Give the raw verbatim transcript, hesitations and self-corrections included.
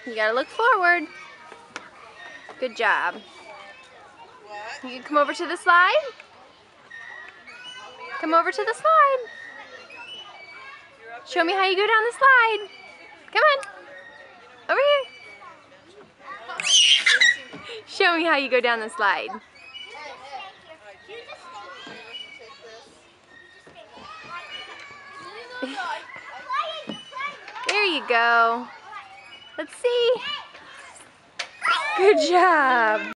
You gotta look forward. Good job. You can come over to the slide. Come over to the slide. Show me how you go down the slide. Come on. Over here. Show me how you go down the slide. There you go. Let's see. Good job.